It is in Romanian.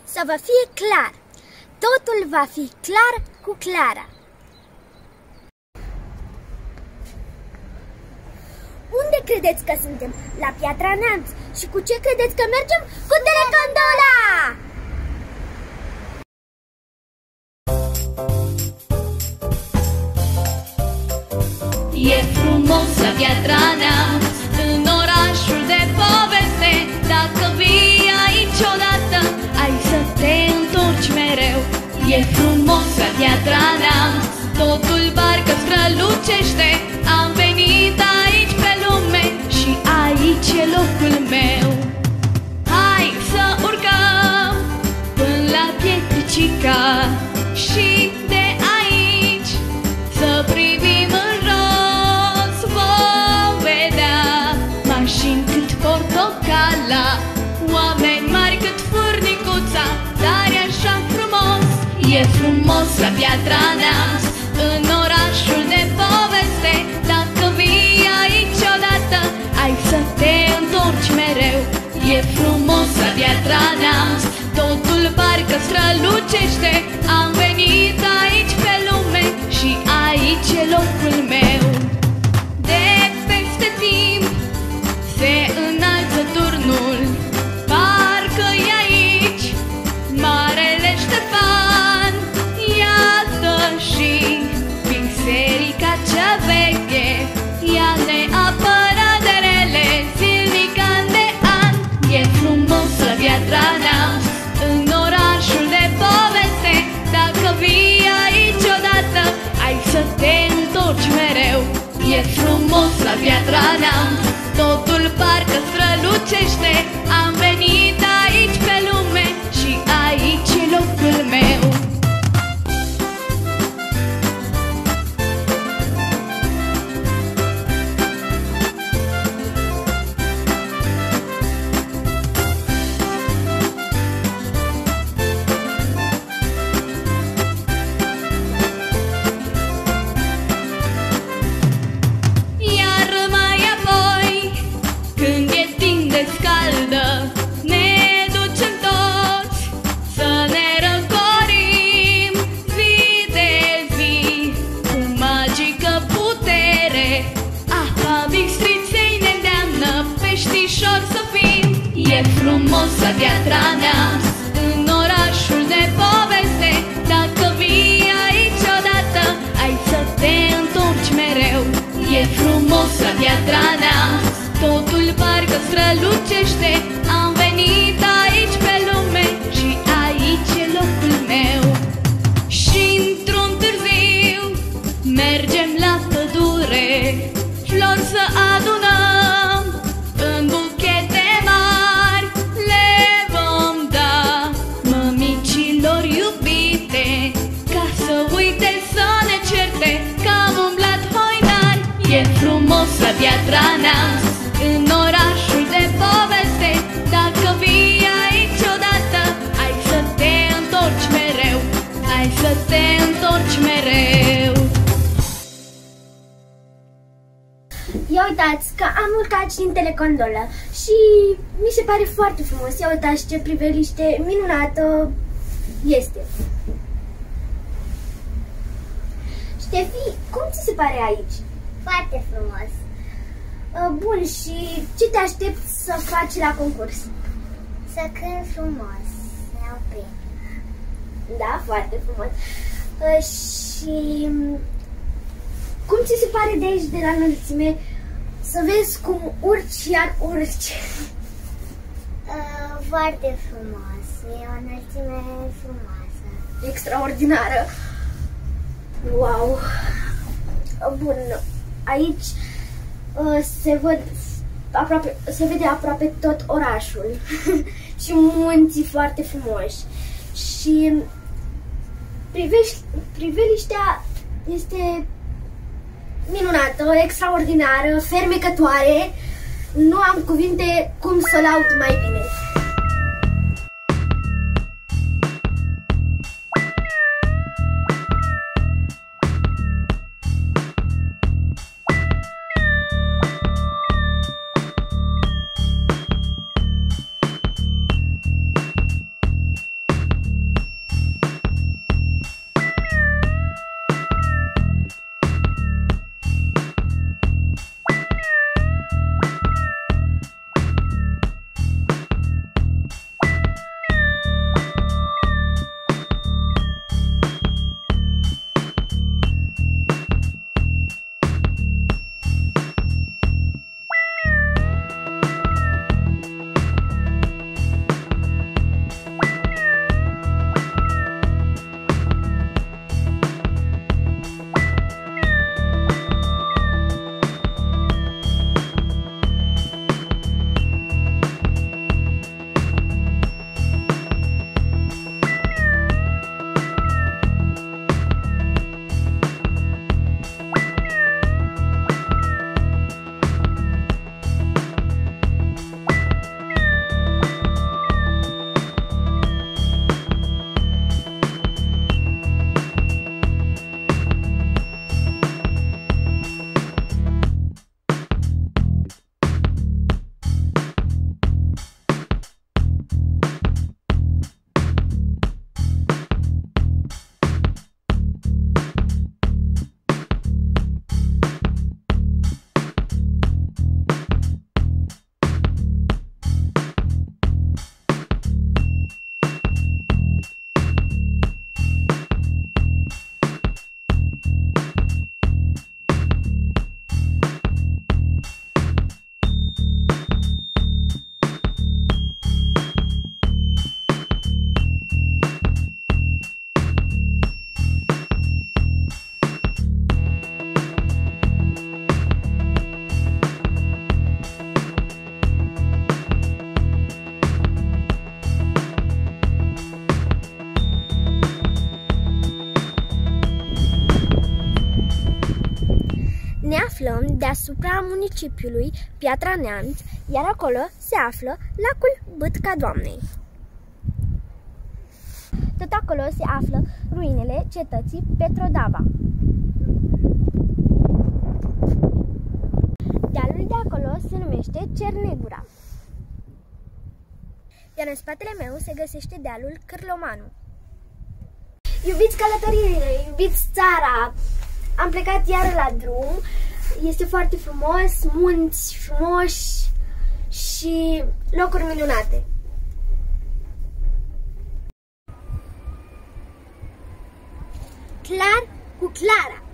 să vă fie clar. Totul va fi clar cu Clara. Unde credeți că suntem? La Piatra Neamț. Și cu ce credeți că mergem? Cu telecondola! E frumos la Piatra Neamț, în orașul de poveste. Dacă vii aici odată, ai să te întorci mereu. E frumos la Piatra Neamț, totul parcă strălucește. Am venit aici pe lume și aici e locul meu. Hai să urcăm până la Pietricica și de aici să privim în jos. Vom vedea mașini cât portocala, oameni mari cât furnicuța, dar e așa frumos. E frumos la Piatra Neamț, în orașul de poveste. Dacă vii aici odată, ai să te întorci mereu. E frumos la Piatra Neamț, totul parcă strălucește. Am venit aici pe lume și aici e locul meu. De peste timp se înalță turnul, parcă-i aici Marele Ștefan. Iată și biserica cea veche, ea ne apără de rele zilnic, an de an. E frumos la Piatra Neamț, în orașul de poveste. Dacă vii aici odată, ai să te întorci mereu. E frumos la Piatra Neamț, totul parcă strălucește. Am venit aici pe lume și aici e locul meu. Iar mai apoi, când e timp de scaldă, ne ducem toți să ne răcorim zi de zi cu magică putere. Apa Bistriței ne îndeamnă peștișor să fim. E frumos la Piatra Neamț, în orașul de poveste. Dacă vii aici odată, ai să te întorci mereu. E frumos la Piatra Neamț, totul parcă strălucește. Am venit aici pe lume și aici e locul meu. Și într-un târziu mergem la pădure, flori să adunăm în buchete mari. Le vom da mămicilor iubite, ca să uite să ne certe că am umblat hoinari. E frumos la Piatra Neamț, în orașul de poveste. Dacă vii aici odată, ai să te întorci mereu. Ai să te întorci mereu. Ia uitați că am urcat și în telecondolă și mi se pare foarte frumos. Ia uitați ce priveliște minunată este. Ștefi, cum ți se pare aici? Foarte frumos. Bun, și ce te aștepți să faci la concurs? Să cânt frumos, să iau premiu. Da, foarte frumos. Și cum ți se pare de aici, de la înălțime, să vezi cum urci iar urci? Foarte frumos. E o înălțime frumoasă. Extraordinară. Wow. Bun, aici se vede aproape tot orașul și munții foarte frumoși. Și priveliștea este minunată, extraordinară, fermecătoare. Nu am cuvinte cum să o laud mai bine. deasupra municipiului Piatra Neamț, iar acolo se află lacul Bâtca Doamnei. Tot acolo se află ruinele cetății Petrodava. Dealul de acolo se numește Cernegura. Iar în spatele meu se găsește dealul Cârlomanu. Iubiți călătoriile, iubiți țara! Am plecat iar la drum. Este foarte frumos, munți frumoși și locuri minunate. Clar cu Clara.